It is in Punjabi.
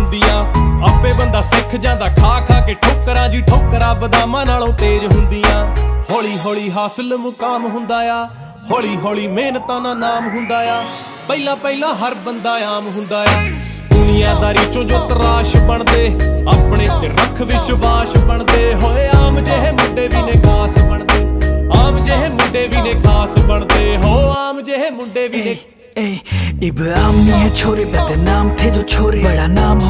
ਹੁੰਦੀਆਂ। ਆਪੇ ਬੰਦਾ ਸਿੱਖ ਜਾਂਦਾ ਖਾ ਖਾ ਕੇ ਠੋਕਰਾਂ ਜੀ, ਠੋਕਰਾਂ ਬਦਾਮਾਂ ਨਾਲੋਂ ਤੇਜ਼ ਹੁੰਦੀਆਂ। ਹੌਲੀ ਹੌਲੀ ਹਾਸਲ ਮੁਕਾਮ ਹੁੰਦਾ ਆ, ਹੌਲੀ ਹੌਲੀ ਮਿਹਨਤਾਂ ਦਾ ਨਾਮ ਹੁੰਦਾ ਆ। ਪਹਿਲਾਂ ਪਹਿਲਾਂ ਹਰ ਬੰਦਾ ਆਮ ਹੁੰਦਾ ਆ। ਦੁਨੀਆਦਾਰੀ ਚੋਂ ਜੋ ਤਰਾਸ਼ ਬਣਦੇ, ਆਪਣੇ ਤੇ ਰੱਖ ਵਿਸ਼ਵਾਸ ਬਣਦੇ ਹੋਏ। ਆਮ ਜਿਹੇ ਮੁੰਡੇ ਵੀ ਨੇ ਖਾਸ ਬਣਦੇ, ਆਮ ਜਿਹੇ ਮੁੰਡੇ ਵੀ ਨੇ ਖਾਸ ਬਣਦੇ ਹੋ। आम जेहे मुंडे भी ने इब्राहिम नहीं है छोरे, बदनाम थे जो छोरे, बड़ा नाम